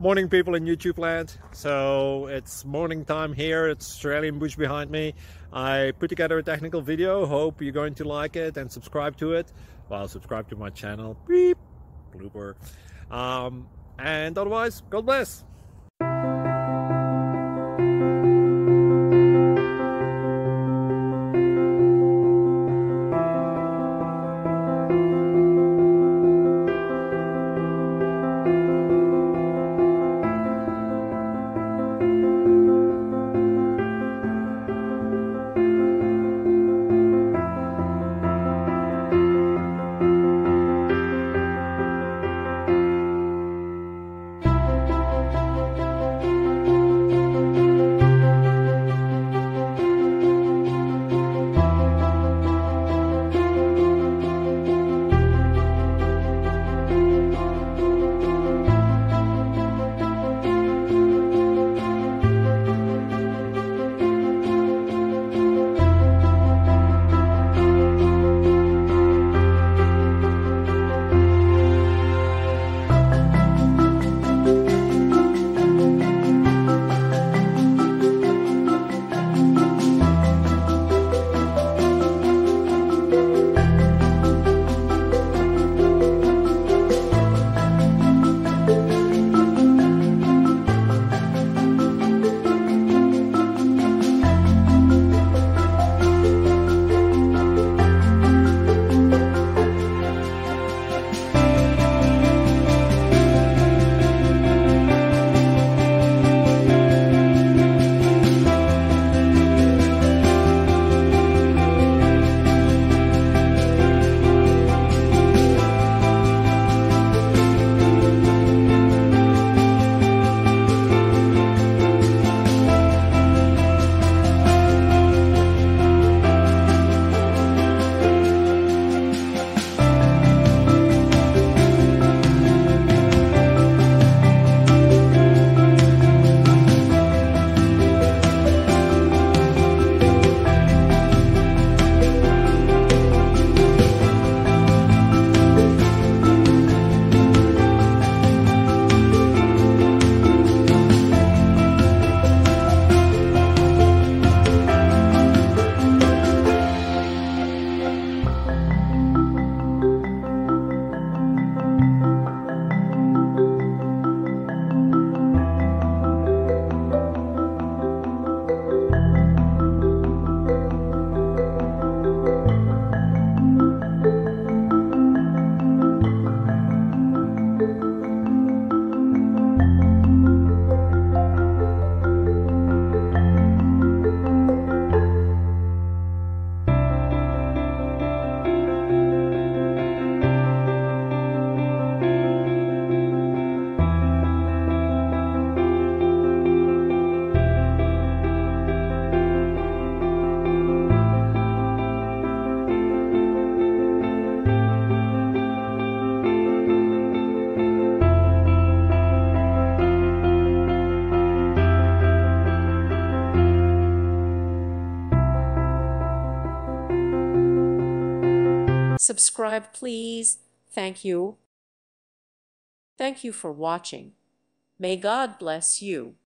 Morning, people in YouTube land. So it's morning time here. It's Australian bush behind me. I put together a technical video. Hope you're going to like it and subscribe to it. Well, subscribe to my channel. Beep. Blooper. And otherwise, God bless. Subscribe, please. Thank you. Thank you for watching. May God bless you.